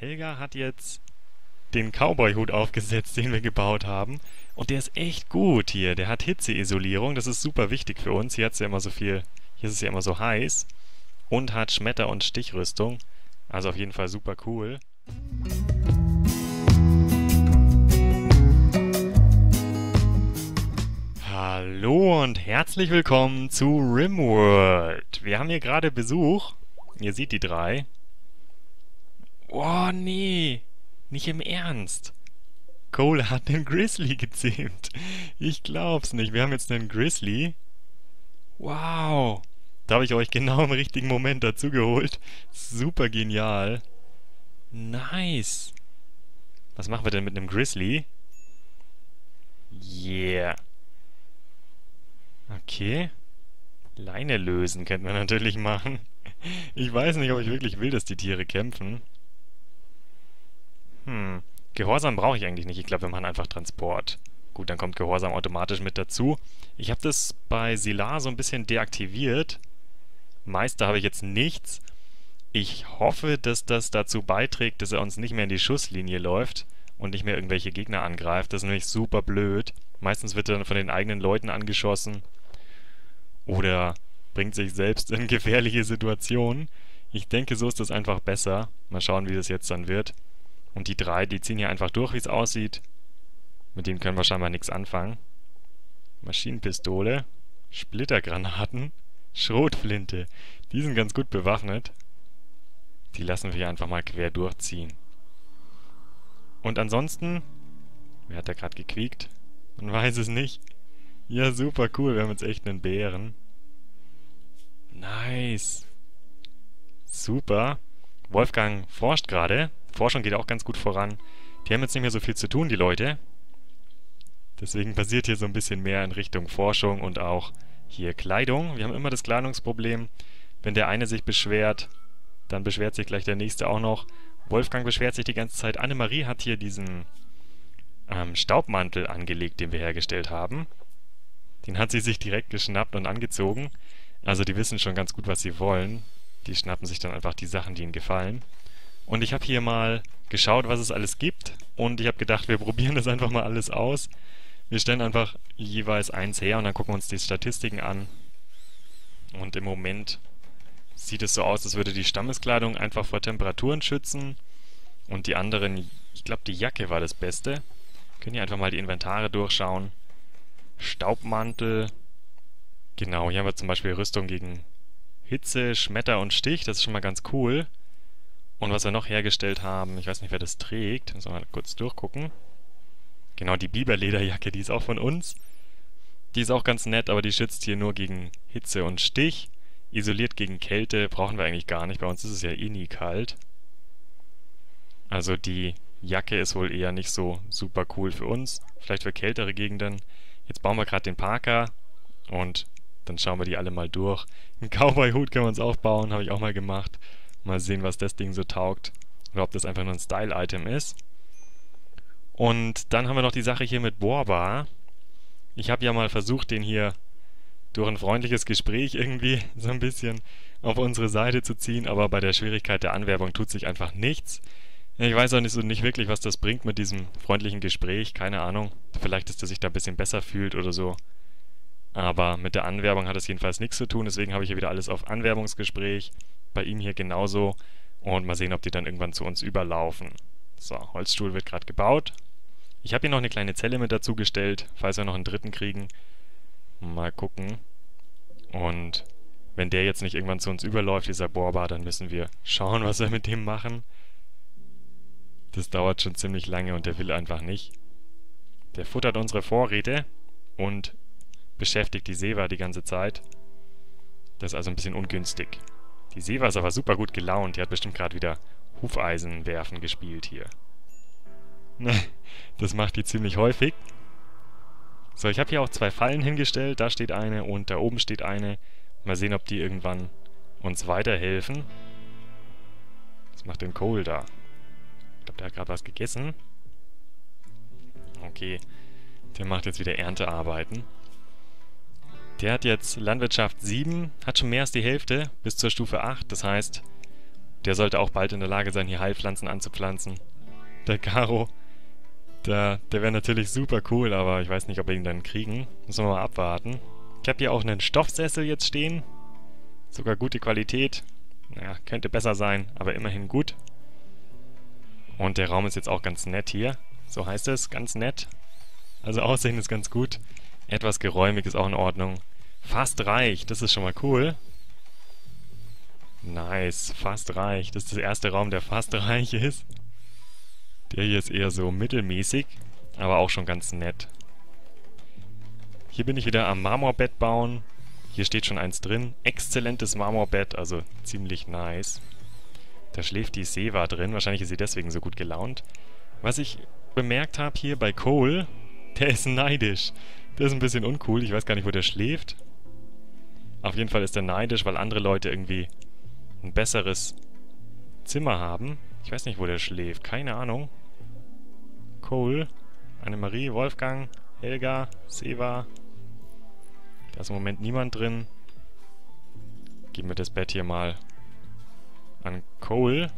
Helga hat jetzt den Cowboy-Hut aufgesetzt, den wir gebaut haben. Und der ist echt gut hier. Der hat Hitzeisolierung. Das ist super wichtig für uns. Hier ist es ja immer so heiß. Und hat Schmetter- und Stichrüstung. Also auf jeden Fall super cool. Hallo und herzlich willkommen zu RimWorld. Wir haben hier gerade Besuch. Ihr seht die drei. Oh nee, nicht im Ernst. Cole hat den Grizzly gezähmt. Ich glaub's nicht. Wir haben jetzt einen Grizzly. Wow. Da habe ich euch genau im richtigen Moment dazugeholt. Super genial. Nice. Was machen wir denn mit einem Grizzly? Yeah. Okay. Leine lösen könnte man natürlich machen. Ich weiß nicht, ob ich wirklich will, dass die Tiere kämpfen. Gehorsam brauche ich eigentlich nicht. Ich glaube, wir machen einfach Transport. Gut, dann kommt Gehorsam automatisch mit dazu. Ich habe das bei Sylar so ein bisschen deaktiviert. Meister habe ich jetzt nichts. Ich hoffe, dass das dazu beiträgt, dass er uns nicht mehr in die Schusslinie läuft und nicht mehr irgendwelche Gegner angreift. Das ist nämlich super blöd. Meistens wird er dann von den eigenen Leuten angeschossen. Oder bringt sich selbst in gefährliche Situationen. Ich denke, so ist das einfach besser. Mal schauen, wie das jetzt dann wird. Und die drei, die ziehen hier einfach durch, wie es aussieht. Mit denen können wir scheinbar nichts anfangen. Maschinenpistole, Splittergranaten, Schrotflinte. Die sind ganz gut bewaffnet. Die lassen wir hier einfach mal quer durchziehen. Und ansonsten... Wer hat da gerade gequiekt? Man weiß es nicht. Ja, super cool. Wir haben jetzt echt einen Bären. Nice. Super. Wolfgang forscht gerade. Forschung geht auch ganz gut voran. Die haben jetzt nicht mehr so viel zu tun, die Leute. Deswegen passiert hier so ein bisschen mehr in Richtung Forschung und auch hier Kleidung. Wir haben immer das Kleidungsproblem. Wenn der eine sich beschwert, dann beschwert sich gleich der nächste auch noch. Wolfgang beschwert sich die ganze Zeit. Annemarie hat hier diesen Staubmantel angelegt, den wir hergestellt haben. Den hat sie sich direkt geschnappt und angezogen. Also die wissen schon ganz gut, was sie wollen. Die schnappen sich dann einfach die Sachen, die ihnen gefallen. Und ich habe hier mal geschaut, was es alles gibt. Und ich habe gedacht, wir probieren das einfach mal alles aus. Wir stellen einfach jeweils eins her und dann gucken wir uns die Statistiken an. Und im Moment sieht es so aus, als würde die Stammeskleidung einfach vor Temperaturen schützen. Und die anderen, ich glaube, die Jacke war das Beste. Können hier einfach mal die Inventare durchschauen. Staubmantel. Genau, hier haben wir zum Beispiel Rüstung gegen Hitze, Schmetter und Stich. Das ist schon mal ganz cool. Und was wir noch hergestellt haben, ich weiß nicht, wer das trägt. Müssen wir mal kurz durchgucken. Genau, die Biberlederjacke, die ist auch von uns. Die ist auch ganz nett, aber die schützt hier nur gegen Hitze und Stich. Isoliert gegen Kälte brauchen wir eigentlich gar nicht. Bei uns ist es ja eh nie kalt. Also die Jacke ist wohl eher nicht so super cool für uns. Vielleicht für kältere Gegenden. Jetzt bauen wir gerade den Parker und dann schauen wir die alle mal durch. Einen Cowboy-Hut können wir uns auch bauen, habe ich auch mal gemacht. Mal sehen, was das Ding so taugt. Oder ob das einfach nur ein Style-Item ist. Und dann haben wir noch die Sache hier mit Borba. Ich habe ja mal versucht, den hier durch ein freundliches Gespräch irgendwie so ein bisschen auf unsere Seite zu ziehen, aber bei der Schwierigkeit der Anwerbung tut sich einfach nichts. Ich weiß auch nicht wirklich, was das bringt mit diesem freundlichen Gespräch, keine Ahnung. Vielleicht, dass der sich da ein bisschen besser fühlt oder so. Aber mit der Anwerbung hat es jedenfalls nichts zu tun, deswegen habe ich hier wieder alles auf Anwerbungsgespräch. Bei ihm hier genauso. Und mal sehen, ob die dann irgendwann zu uns überlaufen. So, Holzstuhl wird gerade gebaut. Ich habe hier noch eine kleine Zelle mit dazu gestellt, falls wir noch einen dritten kriegen. Mal gucken. Und wenn der jetzt nicht irgendwann zu uns überläuft, dieser Borba, dann müssen wir schauen, was wir mit dem machen. Das dauert schon ziemlich lange und der will einfach nicht. Der futtert unsere Vorräte und beschäftigt die Seva die ganze Zeit. Das ist also ein bisschen ungünstig. Die Seva ist aber super gut gelaunt. Die hat bestimmt gerade wieder Hufeisenwerfen gespielt hier. Das macht die ziemlich häufig. So, ich habe hier auch 2 Fallen hingestellt. Da steht eine und da oben steht eine. Mal sehen, ob die irgendwann uns weiterhelfen. Was macht denn Cole da? Ich glaube, der hat gerade was gegessen. Okay. Der macht jetzt wieder Erntearbeiten. Der hat jetzt Landwirtschaft 7, hat schon mehr als die Hälfte, bis zur Stufe 8. Das heißt, Der sollte auch bald in der Lage sein, hier Heilpflanzen anzupflanzen. Der Garo, der wäre natürlich super cool, aber ich weiß nicht, ob wir ihn dann kriegen. Müssen wir mal abwarten. Ich habe hier auch einen Stoffsessel jetzt stehen. Sogar gute Qualität. Naja, könnte besser sein, aber immerhin gut. Und der Raum ist jetzt auch ganz nett hier. So heißt es, ganz nett. Also Aussehen ist ganz gut. Etwas geräumig ist auch in Ordnung. Fast reich, das ist schon mal cool. Nice, fast reich. Das ist der erste Raum, der fast reich ist. Der hier ist eher so mittelmäßig, aber auch schon ganz nett. Hier bin ich wieder am Marmorbett bauen. Hier steht schon eins drin. Exzellentes Marmorbett, also ziemlich nice. Da schläft die Seva drin. Wahrscheinlich ist sie deswegen so gut gelaunt. Was ich bemerkt habe hier bei Cole, der ist neidisch. Der ist ein bisschen uncool. Ich weiß gar nicht, wo der schläft. Auf jeden Fall ist er neidisch, weil andere Leute irgendwie ein besseres Zimmer haben. Ich weiß nicht, wo der schläft. Keine Ahnung. Cole, Annemarie, Wolfgang, Helga, Seva. Da ist im Moment niemand drin. Geben wir das Bett hier mal an Cole.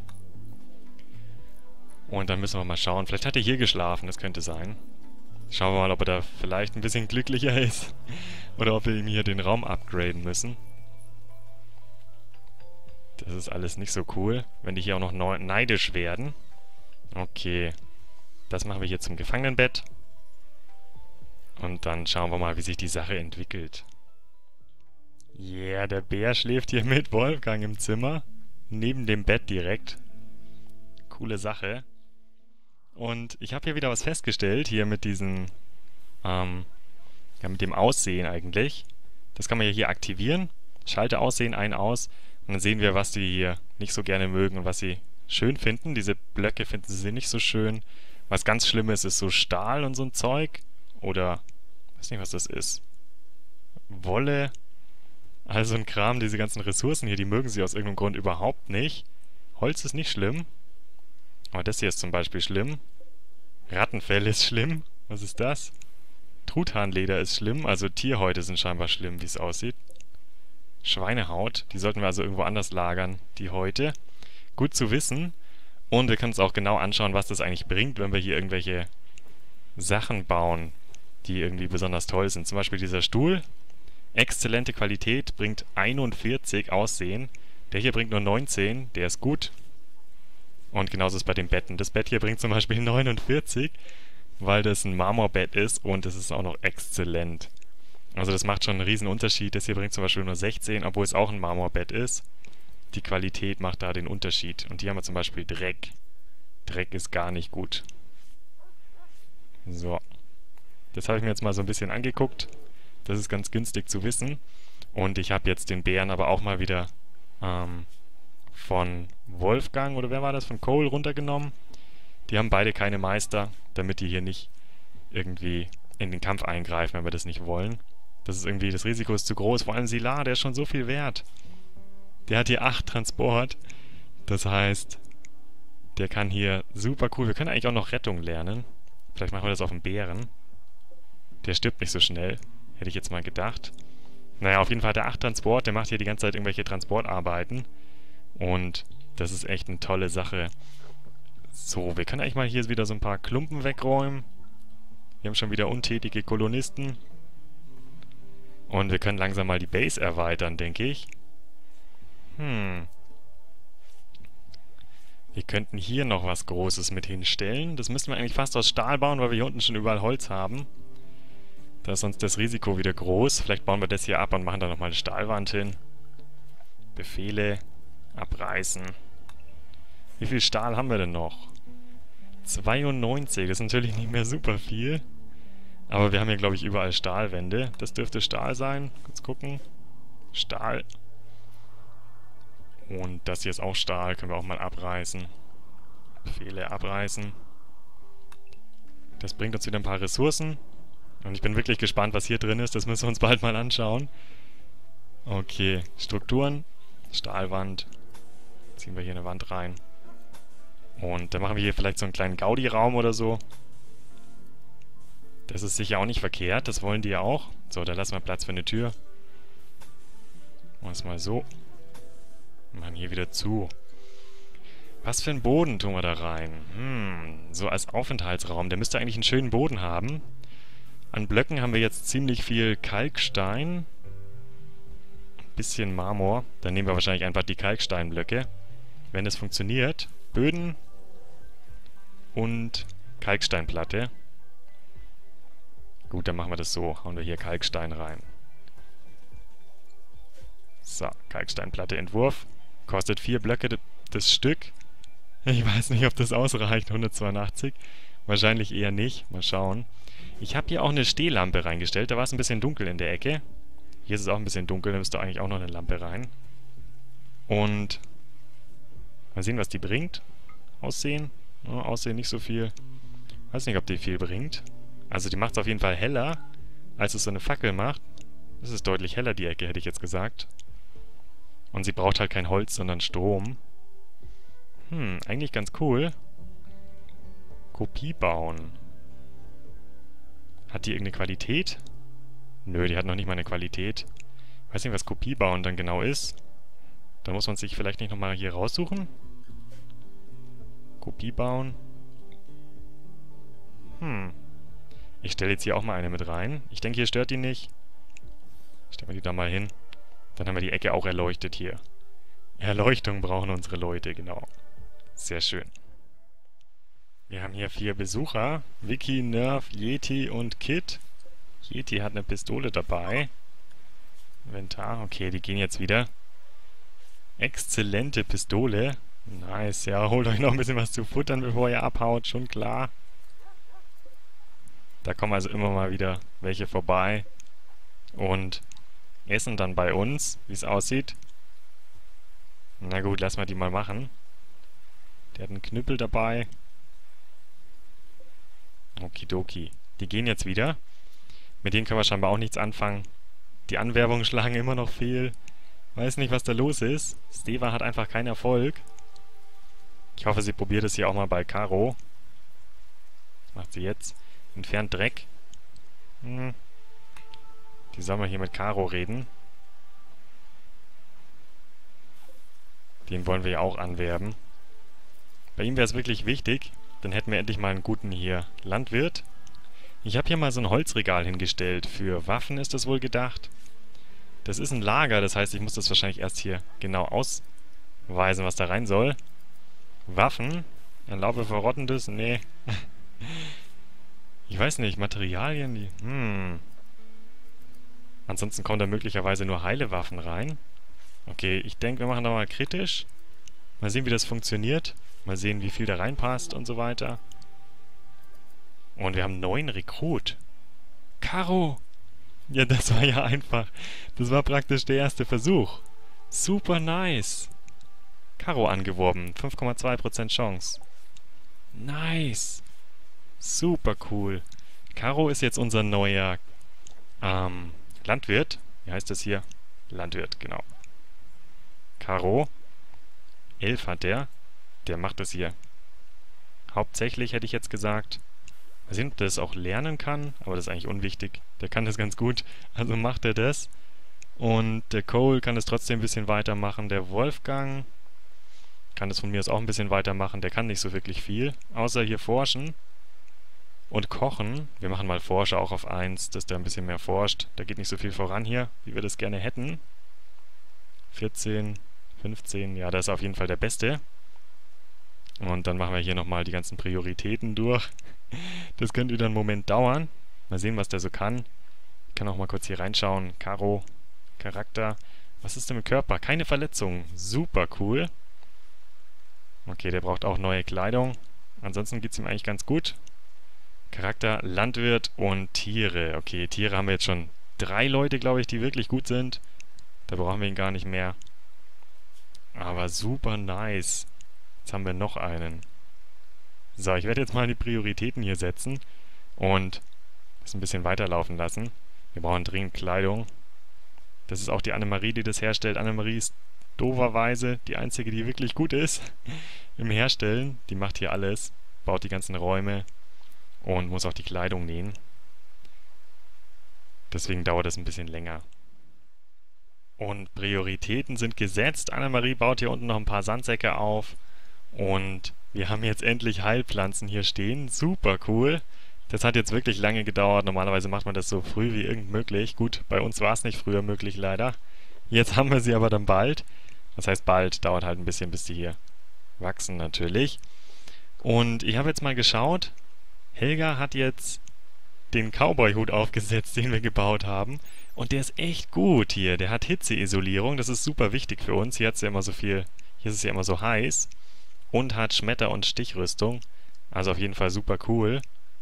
Und dann müssen wir mal schauen. Vielleicht hat er hier geschlafen, das könnte sein. Schauen wir mal, ob er da vielleicht ein bisschen glücklicher ist. Oder ob wir ihm hier den Raum upgraden müssen. Das ist alles nicht so cool, wenn die hier auch noch neidisch werden. Okay. Das machen wir hier zum Gefangenenbett. Und dann schauen wir mal, wie sich die Sache entwickelt. Yeah, der Bär schläft hier mit Wolfgang im Zimmer. Neben dem Bett direkt. Coole Sache. Und ich habe hier wieder was festgestellt, hier mit diesem, ja, mit dem Aussehen eigentlich. Das kann man ja hier aktivieren. Schalte Aussehen ein, aus. Und dann sehen wir, was die hier nicht so gerne mögen und was sie schön finden. Diese Blöcke finden sie nicht so schön. Was ganz Schlimmes ist so Stahl und so ein Zeug. Oder, weiß nicht, was das ist. Wolle. Also ein Kram, diese ganzen Ressourcen hier, die mögen sie aus irgendeinem Grund überhaupt nicht. Holz ist nicht schlimm. Aber das hier ist zum Beispiel schlimm. Rattenfell ist schlimm. Was ist das? Truthahnleder ist schlimm. Also Tierhäute sind scheinbar schlimm, wie es aussieht. Schweinehaut. Die sollten wir also irgendwo anders lagern, die Häute. Gut zu wissen. Und wir können uns auch genau anschauen, was das eigentlich bringt, wenn wir hier irgendwelche Sachen bauen, die irgendwie besonders toll sind. Zum Beispiel dieser Stuhl. Exzellente Qualität, bringt 41 Aussehen. Der hier bringt nur 19, der ist gut. Und genauso ist es bei den Betten. Das Bett hier bringt zum Beispiel 49, weil das ein Marmorbett ist und es ist auch noch exzellent. Also das macht schon einen riesen Unterschied. Das hier bringt zum Beispiel nur 16, obwohl es auch ein Marmorbett ist. Die Qualität macht da den Unterschied. Und hier haben wir zum Beispiel Dreck. Dreck ist gar nicht gut. So. Das habe ich mir jetzt mal so ein bisschen angeguckt. Das ist ganz günstig zu wissen. Und ich habe jetzt den Bären aber auch mal wieder von Wolfgang, oder wer war das, von Cole runtergenommen. Die haben beide keine Meister, damit die hier nicht irgendwie in den Kampf eingreifen, wenn wir das nicht wollen. Das ist irgendwie, das Risiko ist zu groß. Vor allem Sylar, der ist schon so viel wert. Der hat hier 8 Transport. Das heißt, der kann hier super cool. Wir können eigentlich auch noch Rettung lernen. Vielleicht machen wir das auf den Bären. Der stirbt nicht so schnell. Hätte ich jetzt mal gedacht. Naja, auf jeden Fall hat er 8 Transport. Der macht hier die ganze Zeit irgendwelche Transportarbeiten. Und das ist echt eine tolle Sache. So, wir können eigentlich mal hier wieder so ein paar Klumpen wegräumen. Wir haben schon wieder untätige Kolonisten. Und wir können langsam mal die Base erweitern, denke ich. Wir könnten hier noch was Großes mit hinstellen. Das müssten wir eigentlich fast aus Stahl bauen, weil wir hier unten schon überall Holz haben. Da ist sonst das Risiko wieder groß. Vielleicht bauen wir das hier ab und machen da nochmal eine Stahlwand hin. Befehle abreißen. Wie viel Stahl haben wir denn noch? 92. Das ist natürlich nicht mehr super viel. Aber wir haben hier, glaube ich, überall Stahlwände. Das dürfte Stahl sein. Kurz gucken. Stahl. Und das hier ist auch Stahl. Können wir auch mal abreißen. Befehle abreißen. Das bringt uns wieder ein paar Ressourcen. Und ich bin wirklich gespannt, was hier drin ist. Das müssen wir uns bald mal anschauen. Okay, Strukturen. Stahlwand. Ziehen wir hier eine Wand rein. Und dann machen wir hier vielleicht so einen kleinen Gaudi-Raum oder so. Das ist sicher auch nicht verkehrt. Das wollen die ja auch. So, da lassen wir Platz für eine Tür. Machen wir es mal so. Machen hier wieder zu. Was für einen Boden tun wir da rein? So als Aufenthaltsraum. Der müsste eigentlich einen schönen Boden haben. An Blöcken haben wir jetzt ziemlich viel Kalkstein. Ein bisschen Marmor. Dann nehmen wir wahrscheinlich einfach die Kalksteinblöcke. Wenn es funktioniert. Böden und Kalksteinplatte. Gut, dann machen wir das so. Hauen wir hier Kalkstein rein. So, Kalksteinplatte Entwurf. Kostet 4 Blöcke das Stück. Ich weiß nicht, ob das ausreicht, 182. Wahrscheinlich eher nicht. Mal schauen. Ich habe hier auch eine Stehlampe reingestellt. Da war es ein bisschen dunkel in der Ecke. Hier ist es auch ein bisschen dunkel. Da müsste eigentlich auch noch eine Lampe rein. Und mal sehen, was die bringt. Aussehen. Ja, Aussehen nicht so viel. Weiß nicht, ob die viel bringt. Also die macht es auf jeden Fall heller, als es so eine Fackel macht. Das ist deutlich heller, die Ecke, hätte ich jetzt gesagt. Und sie braucht halt kein Holz, sondern Strom. Eigentlich ganz cool. Kopie bauen. Hat die irgendeine Qualität? Nö, die hat noch nicht mal eine Qualität. Weiß nicht, was Kopie bauen dann genau ist. Da muss man sich vielleicht nicht nochmal hier raussuchen. Kopie bauen. Ich stelle jetzt hier auch mal eine mit rein. Ich denke, hier stört die nicht. Stellen wir die da mal hin. Dann haben wir die Ecke auch erleuchtet hier. Erleuchtung brauchen unsere Leute, genau. Sehr schön. Wir haben hier 4 Besucher. Vicky, Nerf, Yeti und Kit. Yeti hat eine Pistole dabei. Inventar. Okay, die gehen jetzt wieder. Exzellente Pistole. Nice. Ja, holt euch noch ein bisschen was zu futtern, bevor ihr abhaut. Schon klar. Da kommen also immer mal wieder welche vorbei. Und essen dann bei uns, wie es aussieht. Na gut, lass mal die mal machen. Der hat einen Knüppel dabei. Okidoki. Die gehen jetzt wieder. Mit denen können wir scheinbar auch nichts anfangen. Die Anwerbungen schlagen immer noch fehl. Weiß nicht, was da los ist. Steva hat einfach keinen Erfolg. Ich hoffe, sie probiert es hier auch mal bei Caro. Was macht sie jetzt? Entfernt Dreck. Die sollen wir hier mit Caro reden. Den wollen wir ja auch anwerben. Bei ihm wäre es wirklich wichtig. Dann hätten wir endlich mal einen guten hier Landwirt. Ich habe hier mal so ein Holzregal hingestellt. Für Waffen ist das wohl gedacht. Das ist ein Lager, das heißt, ich muss das wahrscheinlich erst hier genau ausweisen, was da rein soll. Waffen? Erlaube Verrottendes? Nee. Ich weiß nicht, Materialien, die... Ansonsten kommen da möglicherweise nur heile Waffen rein. Okay, ich denke, wir machen da mal kritisch. Mal sehen, wie das funktioniert. Mal sehen, wie viel da reinpasst und so weiter. Und wir haben 9 Rekrut. Caro! Ja, das war ja einfach. Das war praktisch der erste Versuch. Super nice. Caro angeworben. 5,2% Chance. Nice. Super cool. Caro ist jetzt unser neuer Landwirt. Wie heißt das hier? Landwirt, genau. Caro. 11 hat der. Der macht das hier. Hauptsächlich hätte ich jetzt gesagt. Mal sehen, ob der das auch lernen kann. Aber das ist eigentlich unwichtig. Der kann das ganz gut. Also macht er das. Und der Cole kann es trotzdem ein bisschen weitermachen. Der Wolfgang kann das von mir aus auch ein bisschen weitermachen. Der kann nicht so wirklich viel. Außer hier forschen. Und kochen. Wir machen mal Forscher auch auf 1, dass der ein bisschen mehr forscht. Da geht nicht so viel voran hier, wie wir das gerne hätten. 14, 15, ja, das ist auf jeden Fall der Beste. Und dann machen wir hier nochmal die ganzen Prioritäten durch. Das könnte wieder einen Moment dauern. Mal sehen, was der so kann. Ich kann auch mal kurz hier reinschauen. Caro, Charakter. Was ist denn mit Körper? Keine Verletzungen. Super cool. Okay, der braucht auch neue Kleidung. Ansonsten geht es ihm eigentlich ganz gut. Charakter, Landwirt und Tiere. Okay, Tiere haben wir jetzt schon 3 Leute, glaube ich, die wirklich gut sind. Da brauchen wir ihn gar nicht mehr. Aber super nice. Jetzt haben wir noch einen. So, ich werde jetzt mal die Prioritäten hier setzen und das ein bisschen weiterlaufen lassen. Wir brauchen dringend Kleidung. Das ist auch die Annemarie, die das herstellt. Annemarie ist dooferweise die einzige, die wirklich gut ist im Herstellen. Die macht hier alles, baut die ganzen Räume und muss auch die Kleidung nähen. Deswegen dauert es ein bisschen länger. Und Prioritäten sind gesetzt. Annemarie baut hier unten noch ein paar Sandsäcke auf Und wir haben jetzt endlich Heilpflanzen hier stehen. Super cool. Das hat jetzt wirklich lange gedauert. Normalerweise macht man das so früh wie irgend möglich. Gut, bei uns war es nicht früher möglich, leider. Jetzt haben wir sie aber dann bald. Das heißt bald, dauert halt ein bisschen, bis die hier wachsen natürlich. Und ich habe jetzt mal geschaut. Helga hat jetzt den Cowboy-Hut aufgesetzt, den wir gebaut haben. Und der ist echt gut hier. Der hat Hitzeisolierung. Das ist super wichtig für uns. Hier hat's ja immer so viel, hier ist es ja immer so heiß. Und hat Schmetter- und Stichrüstung. Also auf jeden Fall super cool.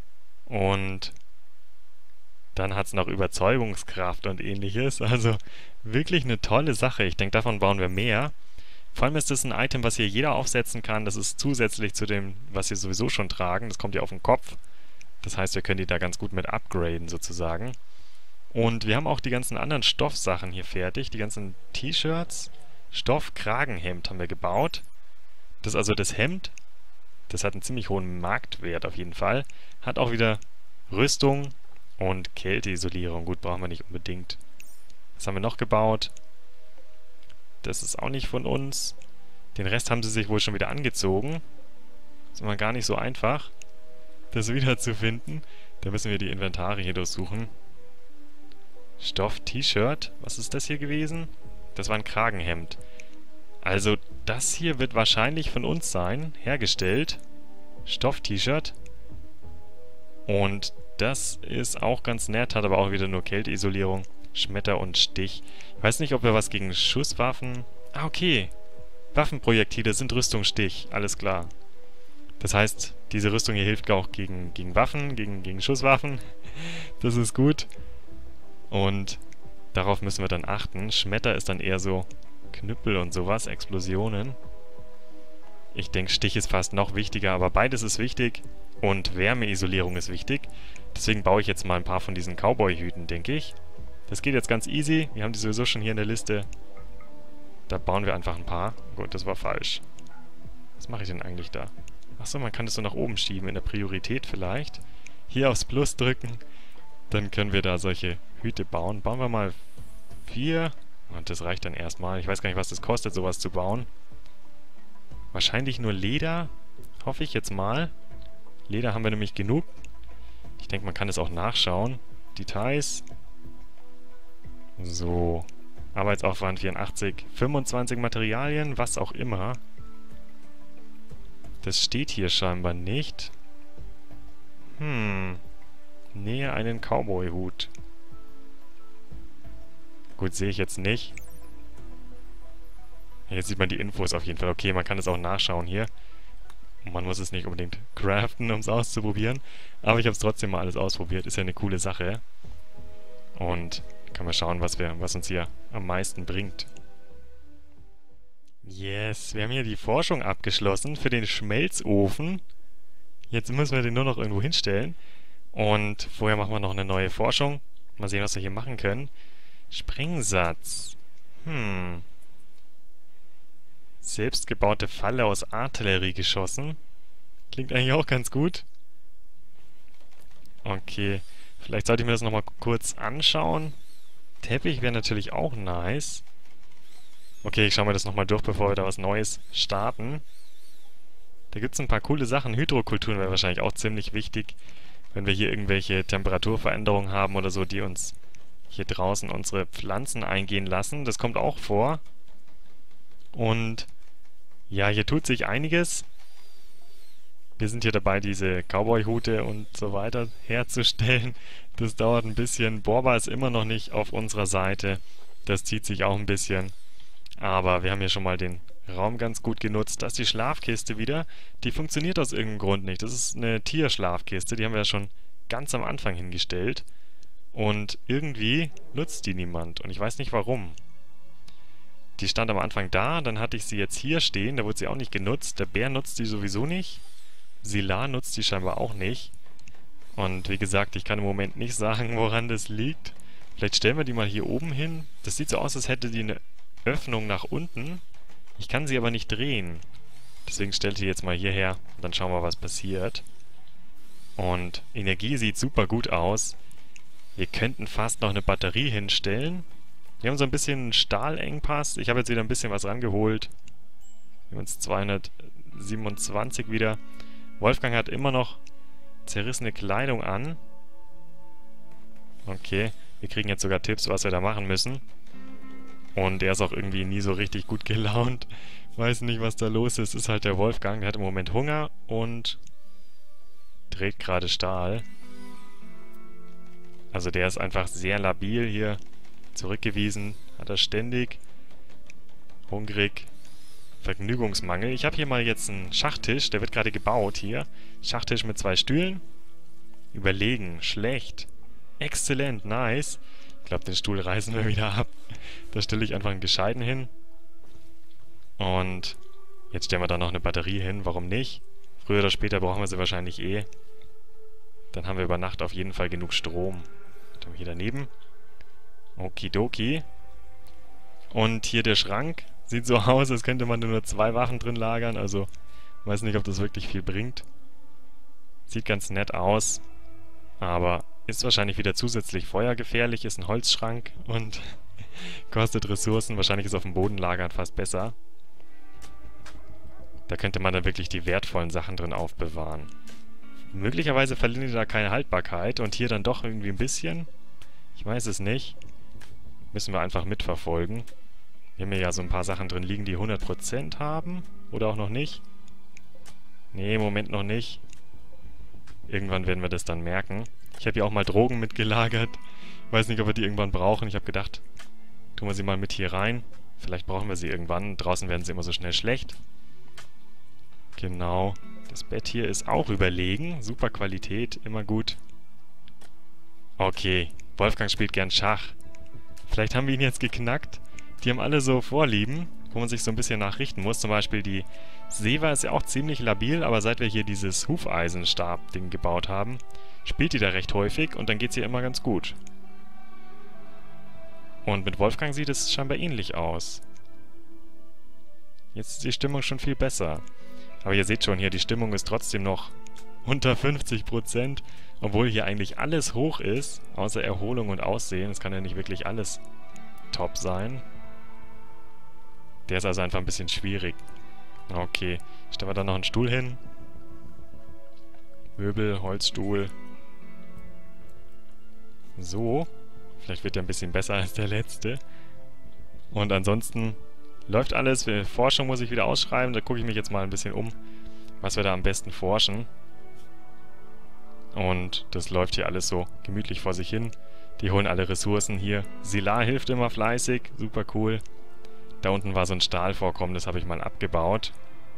Und dann hat es noch Überzeugungskraft und ähnliches. Also wirklich eine tolle Sache. Ich denke, davon bauen wir mehr. Vor allem ist das ein Item, was hier jeder aufsetzen kann. Das ist zusätzlich zu dem, was wir sowieso schon tragen. Das kommt ja auf den Kopf. Das heißt, wir können die da ganz gut mit upgraden sozusagen. Und wir haben auch die ganzen anderen Stoffsachen hier fertig. Die ganzen T-Shirts. Stoff-Kragenhemd haben wir gebaut. Das ist also das Hemd. Das hat einen ziemlich hohen Marktwert auf jeden Fall. Hat auch wieder Rüstung und Kälteisolierung. Gut, brauchen wir nicht unbedingt. Was haben wir noch gebaut? Das ist auch nicht von uns. Den Rest haben sie sich wohl schon wieder angezogen. Ist immer gar nicht so einfach, das wieder zu finden. Da müssen wir die Inventare hier durchsuchen. Stoff-T-Shirt. Was ist das hier gewesen? Das war ein Kragenhemd. Also das hier wird wahrscheinlich von uns sein. Hergestellt. Stoff-T-Shirt. Und das ist auch ganz nett. Hat aber auch wieder nur Kälteisolierung. Schmetter und Stich. Ich weiß nicht, ob wir was gegen Schusswaffen... Ah, okay. Waffenprojektile sind Rüstungsstich. Alles klar. Das heißt, diese Rüstung hier hilft auch gegen Waffen, gegen Schusswaffen. Das ist gut. Und darauf müssen wir dann achten. Schmetter ist dann eher so Knüppel und sowas, Explosionen. Ich denke, Stich ist fast noch wichtiger, aber beides ist wichtig. Und Wärmeisolierung ist wichtig. Deswegen baue ich jetzt mal ein paar von diesen Cowboy-Hüten, denke ich. Das geht jetzt ganz easy. Wir haben die sowieso schon hier in der Liste. Da bauen wir einfach ein paar. Gut, das war falsch. Was mache ich denn eigentlich da? Achso, man kann das so nach oben schieben, in der Priorität vielleicht. Hier aufs Plus drücken. Dann können wir da solche Hüte bauen. Bauen wir mal 4. Und das reicht dann erstmal. Ich weiß gar nicht, was das kostet, sowas zu bauen. Wahrscheinlich nur Leder. Hoffe ich jetzt mal. Leder haben wir nämlich genug. Ich denke, man kann es auch nachschauen. Details. So. Arbeitsaufwand 84. 25 Materialien, was auch immer. Das steht hier scheinbar nicht. Nähe einen Cowboy-Hut. Gut, sehe ich jetzt nicht. Jetzt sieht man die Infos auf jeden Fall. Okay, man kann es auch nachschauen hier. Man muss es nicht unbedingt craften, um es auszuprobieren. Aber ich habe es trotzdem mal alles ausprobiert. Ist ja eine coole Sache. Und können wir schauen, was uns hier am meisten bringt. Yes, wir haben hier die Forschung abgeschlossen für den Schmelzofen. Jetzt müssen wir den nur noch irgendwo hinstellen. Und vorher machen wir noch eine neue Forschung. Mal sehen, was wir hier machen können. Sprengsatz. Selbstgebaute Falle aus Artilleriegeschossen. Klingt eigentlich auch ganz gut. Okay, vielleicht sollte ich mir das nochmal kurz anschauen. Teppich wäre natürlich auch nice. Okay, ich schaue mir das nochmal durch, bevor wir da was Neues starten. Da gibt es ein paar coole Sachen. Hydrokulturen wäre wahrscheinlich auch ziemlich wichtig, wenn wir hier irgendwelche Temperaturveränderungen haben oder so, die uns hier draußen unsere Pflanzen eingehen lassen. Das kommt auch vor. Und ja, hier tut sich einiges. Wir sind hier dabei, diese Cowboy-Hute und so weiter herzustellen. Das dauert ein bisschen. Borba ist immer noch nicht auf unserer Seite. Das zieht sich auch ein bisschen. Aber wir haben hier schon mal den Raum ganz gut genutzt. Da ist die Schlafkiste wieder. Die funktioniert aus irgendeinem Grund nicht. Das ist eine Tierschlafkiste. Die haben wir ja schon ganz am Anfang hingestellt. Und irgendwie nutzt die niemand. Und ich weiß nicht warum. Die stand am Anfang da. Dann hatte ich sie jetzt hier stehen. Da wurde sie auch nicht genutzt. Der Bär nutzt die sowieso nicht. Sila nutzt die scheinbar auch nicht. Und wie gesagt, ich kann im Moment nicht sagen, woran das liegt. Vielleicht stellen wir die mal hier oben hin. Das sieht so aus, als hätte die eine Öffnung nach unten. Ich kann sie aber nicht drehen. Deswegen stelle ich die jetzt mal hierher. Und dann schauen wir, was passiert. Und Energie sieht super gut aus. Wir könnten fast noch eine Batterie hinstellen. Wir haben so ein bisschen Stahlengpass. Ich habe jetzt wieder ein bisschen was rangeholt. Wir haben uns 200 27 wieder. Wolfgang hat immer noch zerrissene Kleidung an. Okay, wir kriegen jetzt sogar Tipps, was wir da machen müssen. Und er ist auch irgendwie nie so richtig gut gelaunt. Weiß nicht, was da los ist. Ist halt der Wolfgang. Der hat im Moment Hunger und dreht gerade Stahl. Also der ist einfach sehr labil hier. Zurückgewiesen. Hat er ständig. Hungrig. Vergnügungsmangel. Ich habe hier mal jetzt einen Schachtisch. Der wird gerade gebaut hier. Schachtisch mit 2 Stühlen. Überlegen. Schlecht. Exzellent. Nice. Ich glaube, den Stuhl reißen wir wieder ab. Da stelle ich einfach einen gescheiten hin. Und jetzt stellen wir da noch eine Batterie hin. Warum nicht? Früher oder später brauchen wir sie wahrscheinlich eh. Dann haben wir über Nacht auf jeden Fall genug Strom. Dann hier daneben. Okidoki. Und hier der Schrank. Sieht so aus, als könnte man nur 2 Waffen drin lagern. Also, weiß nicht, ob das wirklich viel bringt. Sieht ganz nett aus. Aber ist wahrscheinlich wieder zusätzlich feuergefährlich. Ist ein Holzschrank und kostet Ressourcen. Wahrscheinlich ist auf dem Boden lagern fast besser. Da könnte man dann wirklich die wertvollen Sachen drin aufbewahren. Möglicherweise verlieren die da keine Haltbarkeit und hier dann doch irgendwie ein bisschen. Ich weiß es nicht. Müssen wir einfach mitverfolgen. Wir haben ja so ein paar Sachen drin liegen, die 100% haben. Oder auch noch nicht. Nee, im Moment noch nicht. Irgendwann werden wir das dann merken. Ich habe hier auch mal Drogen mitgelagert. Weiß nicht, ob wir die irgendwann brauchen. Ich habe gedacht, tun wir sie mal mit hier rein. Vielleicht brauchen wir sie irgendwann. Draußen werden sie immer so schnell schlecht. Genau. Das Bett hier ist auch überlegen. Super Qualität. Immer gut. Okay. Wolfgang spielt gern Schach. Vielleicht haben wir ihn jetzt geknackt. Die haben alle so Vorlieben, wo man sich so ein bisschen nachrichten muss. Zum Beispiel die Seva ist ja auch ziemlich labil, aber seit wir hier dieses Hufeisenstab-Ding gebaut haben, spielt die da recht häufig und dann geht es ihr immer ganz gut. Und mit Wolfgang sieht es scheinbar ähnlich aus. Jetzt ist die Stimmung schon viel besser. Aber ihr seht schon hier, die Stimmung ist trotzdem noch unter 50%, obwohl hier eigentlich alles hoch ist, außer Erholung und Aussehen. Es kann ja nicht wirklich alles top sein. Der ist also einfach ein bisschen schwierig. Okay, stellen wir da noch einen Stuhl hin. Möbel, Holzstuhl. So. Vielleicht wird der ein bisschen besser als der letzte. Und ansonsten läuft alles. Für Forschung muss ich wieder ausschreiben. Da gucke ich mich jetzt mal ein bisschen um, was wir da am besten forschen. Und das läuft hier alles so gemütlich vor sich hin. Die holen alle Ressourcen hier. Silar hilft immer fleißig. Super cool. Da unten war so ein Stahlvorkommen, das habe ich mal abgebaut.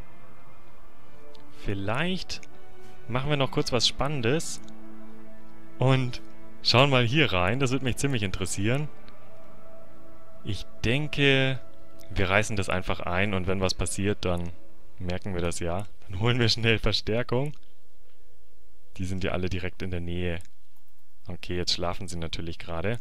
Vielleicht machen wir noch kurz was Spannendes. Und schauen mal hier rein. Das würde mich ziemlich interessieren. Ich denke, wir reißen das einfach ein und wenn was passiert, dann merken wir das ja. Dann holen wir schnell Verstärkung. Die sind ja alle direkt in der Nähe. Okay, jetzt schlafen sie natürlich gerade.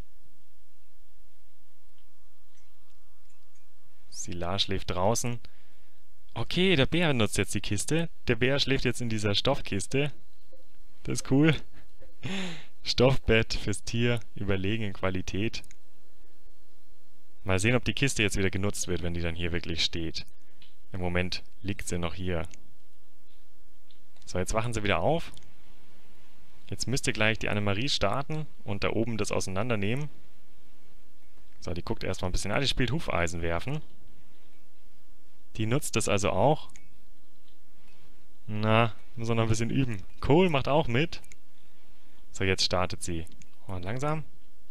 Silar schläft draußen. Okay, der Bär nutzt jetzt die Kiste. Der Bär schläft jetzt in dieser Stoffkiste. Das ist cool. Stoffbett fürs Tier. Überlegen in Qualität. Mal sehen, ob die Kiste jetzt wieder genutzt wird, wenn die dann hier wirklich steht. Im Moment liegt sie noch hier. So, jetzt wachen sie wieder auf. Jetzt müsste gleich die Annemarie starten und da oben das auseinandernehmen. So, die guckt erstmal ein bisschen. Ah, die spielt Hufeisen werfen. Die nutzt das also auch. Na, muss auch noch ein bisschen üben. Cole macht auch mit. So, jetzt startet sie. Und langsam.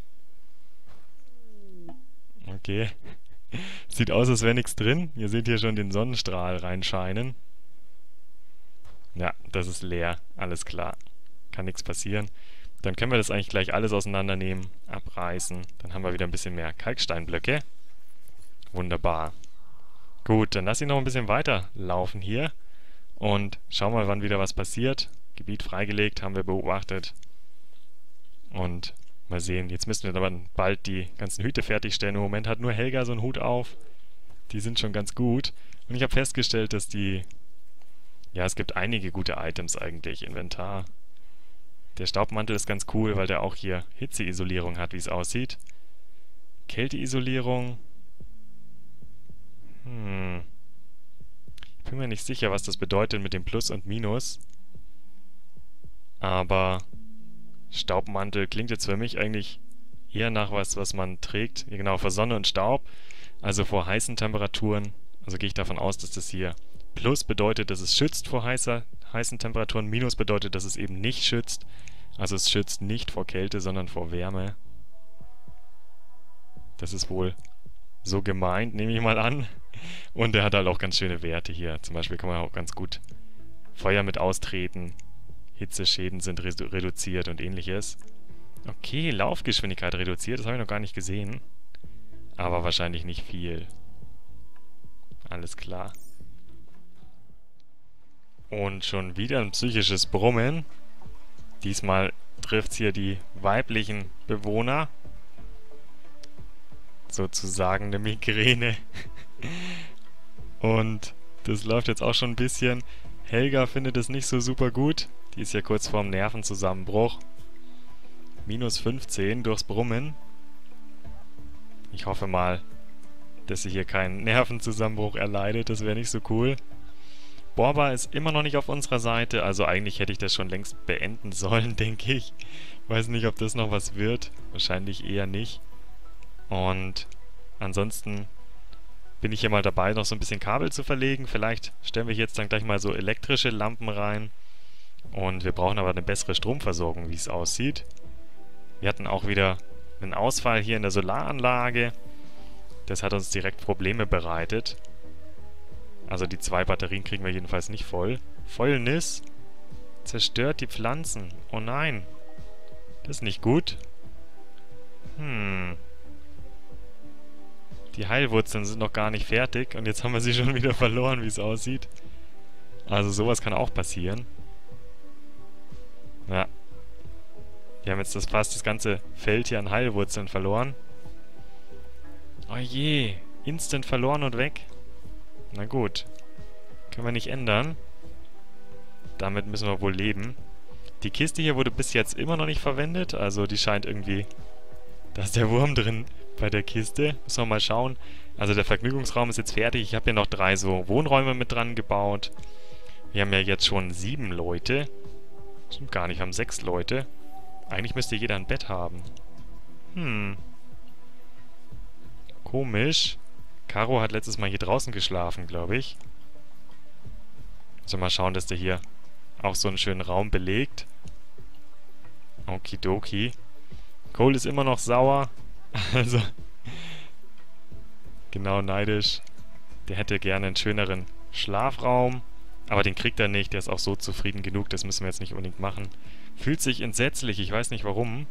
Okay. Sieht aus, als wäre nichts drin. Ihr seht hier schon den Sonnenstrahl reinscheinen. Ja, das ist leer. Alles klar. Kann nichts passieren. Dann können wir das eigentlich gleich alles auseinandernehmen, abreißen. Dann haben wir wieder ein bisschen mehr Kalksteinblöcke. Wunderbar. Gut, dann lass ich noch ein bisschen weiter laufen hier. Und schauen mal, wann wieder was passiert. Gebiet freigelegt, haben wir beobachtet. Und mal sehen, jetzt müssen wir aber bald die ganzen Hüte fertigstellen. Im Moment hat nur Helga so einen Hut auf. Die sind schon ganz gut. Und ich habe festgestellt, dass die... Ja, es gibt einige gute Items eigentlich. Inventar. Der Staubmantel ist ganz cool, weil der auch hier Hitzeisolierung hat, wie es aussieht. Kälteisolierung. Ich bin Bin mir nicht sicher, was das bedeutet mit dem Plus und Minus. Aber Staubmantel klingt jetzt für mich eigentlich eher nach was man trägt. Ja, genau, vor Sonne und Staub. Also vor heißen Temperaturen. Also gehe ich davon aus, dass das hier Plus bedeutet, dass es schützt vor heißen Temperaturen. Minus bedeutet, dass es eben nicht schützt. Also es schützt nicht vor Kälte, sondern vor Wärme. Das ist wohl so gemeint, nehme ich mal an. Und er hat halt auch ganz schöne Werte hier. Zum Beispiel kann man auch ganz gut Feuer mit austreten. Hitzeschäden sind reduziert und ähnliches. Okay, Laufgeschwindigkeit reduziert. Das habe ich noch gar nicht gesehen. Aber wahrscheinlich nicht viel. Alles klar. Und schon wieder ein psychisches Brummen. Diesmal trifft es hier die weiblichen Bewohner. Sozusagen eine Migräne. Und das läuft jetzt auch schon ein bisschen. Helga findet es nicht so super gut. Die ist ja kurz vorm Nervenzusammenbruch. Minus 15 durchs Brummen. Ich hoffe mal, dass sie hier keinen Nervenzusammenbruch erleidet. Das wäre nicht so cool. Borba ist immer noch nicht auf unserer Seite. Also eigentlich hätte ich das schon längst beenden sollen, denke ich. Weiß nicht, ob das noch was wird. Wahrscheinlich eher nicht. Und ansonsten bin ich hier mal dabei, noch so ein bisschen Kabel zu verlegen. Vielleicht stellen wir jetzt dann gleich mal so elektrische Lampen rein. Und wir brauchen aber eine bessere Stromversorgung, wie es aussieht. Wir hatten auch wieder einen Ausfall hier in der Solaranlage. Das hat uns direkt Probleme bereitet. Also die 2 Batterien kriegen wir jedenfalls nicht voll. Fäulnis zerstört die Pflanzen. Oh nein. Das ist nicht gut. Die Heilwurzeln sind noch gar nicht fertig. Und jetzt haben wir sie schon wieder verloren, wie es aussieht. Also sowas kann auch passieren. Ja. Wir haben jetzt fast das ganze Feld hier an Heilwurzeln verloren. Oh je. Instant verloren und weg. Na gut. Können wir nicht ändern. Damit müssen wir wohl leben. Die Kiste hier wurde bis jetzt immer noch nicht verwendet. Also die scheint irgendwie... Da ist der Wurm drin bei der Kiste. Müssen wir mal schauen. Also der Vergnügungsraum ist jetzt fertig. Ich habe hier noch 3 so Wohnräume mit dran gebaut. Wir haben ja jetzt schon 7 Leute. Stimmt gar nicht, wir haben 6 Leute. Eigentlich müsste jeder ein Bett haben. Komisch. Caro hat letztes Mal hier draußen geschlafen, glaube ich. Also mal schauen, dass der hier auch so einen schönen Raum belegt. Okidoki. Cole ist immer noch sauer. Also, genau, neidisch. Der hätte gerne einen schöneren Schlafraum. Aber den kriegt er nicht. Der ist auch so zufrieden genug. Das müssen wir jetzt nicht unbedingt machen. Fühlt sich entsetzlich. Ich weiß nicht warum.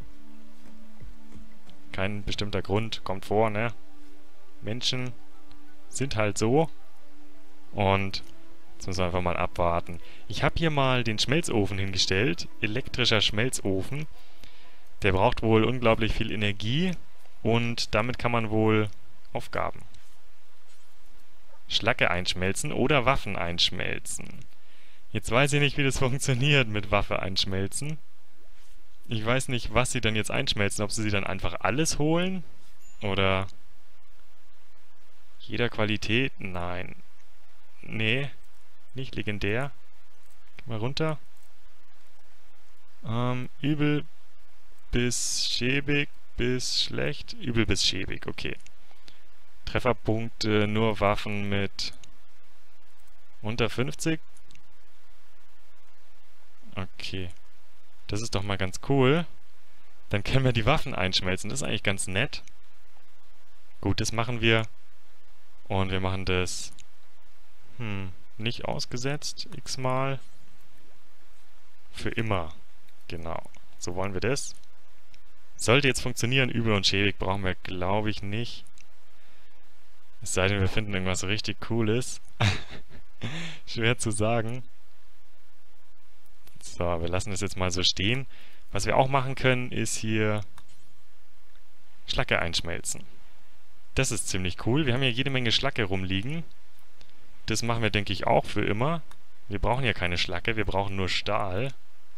Kein bestimmter Grund. Kommt vor, ne? Menschen sind halt so. Und jetzt müssen wir einfach mal abwarten. Ich habe hier mal den Schmelzofen hingestellt. Elektrischer Schmelzofen. Der braucht wohl unglaublich viel Energie. Und damit kann man wohl Aufgaben. Schlacke einschmelzen oder Waffen einschmelzen. Jetzt weiß ich nicht, wie das funktioniert mit Waffe einschmelzen. Ich weiß nicht, was sie dann jetzt einschmelzen. Ob sie dann einfach alles holen? Oder jeder Qualität? Nein. Nee, nicht legendär. Geh mal runter. Übel bis schäbig bis schlecht. Übel bis schäbig, okay. Trefferpunkte, nur Waffen mit unter 50. Okay. Das ist doch mal ganz cool. Dann können wir die Waffen einschmelzen. Das ist eigentlich ganz nett. Gut, das machen wir. Und wir machen das nicht ausgesetzt. X-mal. Für immer. Genau. So wollen wir das. Sollte jetzt funktionieren. Übel und schäbig brauchen wir, glaube ich, nicht. Es sei denn, wir finden irgendwas richtig Cooles. Schwer zu sagen. So, wir lassen das jetzt mal so stehen. Was wir auch machen können, ist hier Schlacke einschmelzen. Das ist ziemlich cool. Wir haben hier jede Menge Schlacke rumliegen. Das machen wir, denke ich, auch für immer. Wir brauchen ja keine Schlacke, wir brauchen nur Stahl.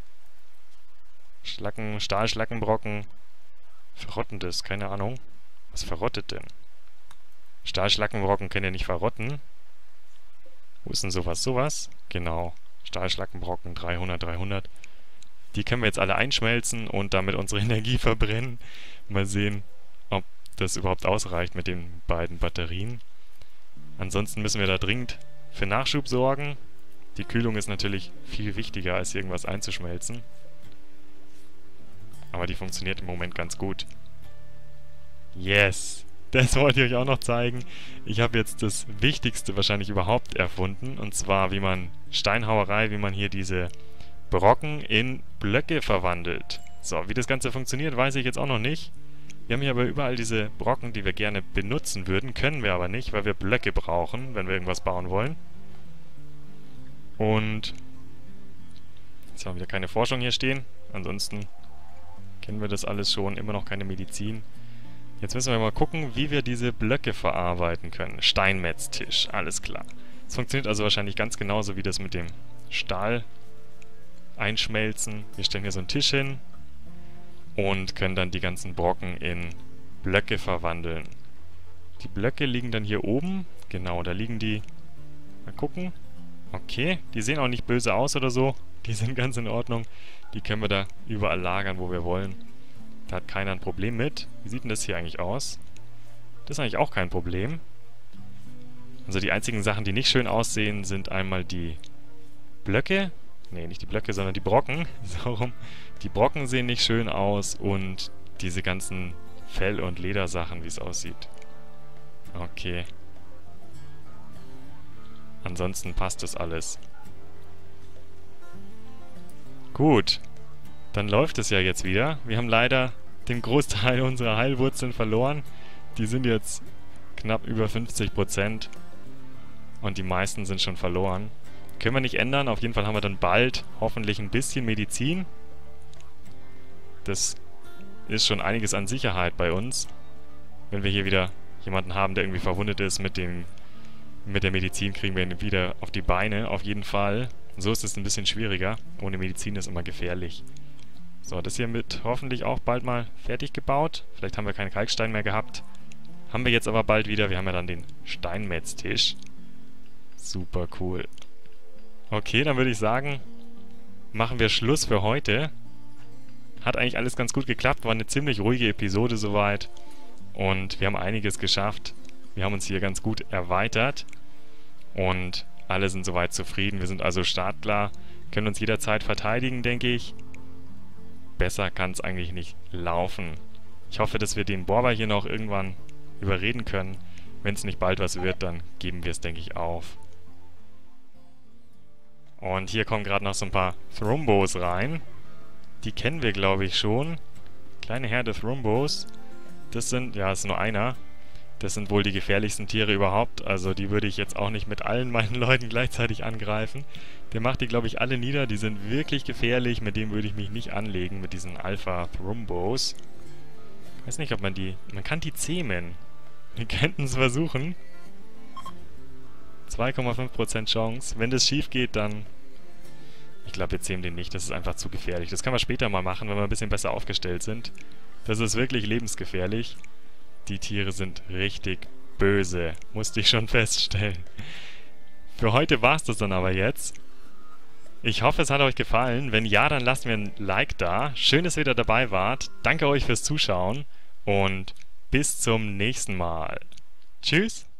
Stahlschlackenbrocken. Verrottendes, keine Ahnung. Was verrottet denn? Stahlschlackenbrocken können ja nicht verrotten. Wo ist denn sowas? Sowas? Genau. Stahlschlackenbrocken 300, 300. Die können wir jetzt alle einschmelzen und damit unsere Energie verbrennen. Mal sehen, ob das überhaupt ausreicht mit den beiden Batterien. Ansonsten müssen wir da dringend für Nachschub sorgen. Die Kühlung ist natürlich viel wichtiger, als irgendwas einzuschmelzen. Aber die funktioniert im Moment ganz gut. Yes! Das wollte ich euch auch noch zeigen. Ich habe jetzt das Wichtigste wahrscheinlich überhaupt erfunden. Und zwar, wie man Steinhauerei, wie man hier diese Brocken in Blöcke verwandelt. So, wie das Ganze funktioniert, weiß ich jetzt auch noch nicht. Wir haben hier aber überall diese Brocken, die wir gerne benutzen würden. Können wir aber nicht, weil wir Blöcke brauchen, wenn wir irgendwas bauen wollen. Und jetzt haben wir wieder keine Forschung hier stehen. Ansonsten kennen wir das alles schon. Immer noch keine Medizin. Jetzt müssen wir mal gucken, wie wir diese Blöcke verarbeiten können. Steinmetztisch, alles klar. Es funktioniert also wahrscheinlich ganz genauso wie das mit dem Stahl einschmelzen. Wir stellen hier so einen Tisch hin und können dann die ganzen Brocken in Blöcke verwandeln. Die Blöcke liegen dann hier oben. Genau, da liegen die. Mal gucken. Okay, die sehen auch nicht böse aus oder so. Die sind ganz in Ordnung. Die können wir da überall lagern, wo wir wollen. Da hat keiner ein Problem mit. Wie sieht denn das hier eigentlich aus? Das ist eigentlich auch kein Problem. Also die einzigen Sachen, die nicht schön aussehen, sind einmal die Blöcke. Nee, nicht die Blöcke, sondern die Brocken. So rum. Die Brocken sehen nicht schön aus und diese ganzen Fell- und Ledersachen, wie es aussieht. Okay. Ansonsten passt das alles. Gut. Dann läuft es ja jetzt wieder. Wir haben leider den Großteil unserer Heilwurzeln verloren. Die sind jetzt knapp über 50% und die meisten sind schon verloren. Können wir nicht ändern. Auf jeden Fall haben wir dann bald hoffentlich ein bisschen Medizin. Das ist schon einiges an Sicherheit bei uns. Wenn wir hier wieder jemanden haben, der irgendwie verwundet ist mit der Medizin, kriegen wir ihn wieder auf die Beine, auf jeden Fall. So ist es ein bisschen schwieriger. Ohne Medizin ist immer gefährlich. So, das hier wird hoffentlich auch bald mal fertig gebaut. Vielleicht haben wir keinen Kalkstein mehr gehabt. Haben wir jetzt aber bald wieder. Wir haben ja dann den Steinmetztisch. Super cool. Okay, dann würde ich sagen, machen wir Schluss für heute. Hat eigentlich alles ganz gut geklappt. War eine ziemlich ruhige Episode soweit. Und wir haben einiges geschafft. Wir haben uns hier ganz gut erweitert. Und alle sind soweit zufrieden. Wir sind also startklar. Können uns jederzeit verteidigen, denke ich. Besser kann es eigentlich nicht laufen. Ich hoffe, dass wir den Borber hier noch irgendwann überreden können. Wenn es nicht bald was wird, dann geben wir es, denke ich, auf. Und hier kommen gerade noch so ein paar Thrumbos rein. Die kennen wir, glaube ich, schon. Kleine Herde Thrumbos. Das sind, ja, ist nur einer. Das sind wohl die gefährlichsten Tiere überhaupt. Also die würde ich jetzt auch nicht mit allen meinen Leuten gleichzeitig angreifen. Der macht die, glaube ich, alle nieder. Die sind wirklich gefährlich. Mit dem würde ich mich nicht anlegen, mit diesen Alpha Thrumbos. Ich weiß nicht, ob man die... Man kann die zähmen. Wir könnten es versuchen. 2,5% Chance. Wenn das schief geht, dann... Ich glaube, wir zähmen den nicht. Das ist einfach zu gefährlich. Das können wir später mal machen, wenn wir ein bisschen besser aufgestellt sind. Das ist wirklich lebensgefährlich. Die Tiere sind richtig böse. Musste ich schon feststellen. Für heute war es das dann aber jetzt. Ich hoffe, es hat euch gefallen. Wenn ja, dann lasst mir ein Like da. Schön, dass ihr wieder dabei wart. Danke euch fürs Zuschauen und bis zum nächsten Mal. Tschüss.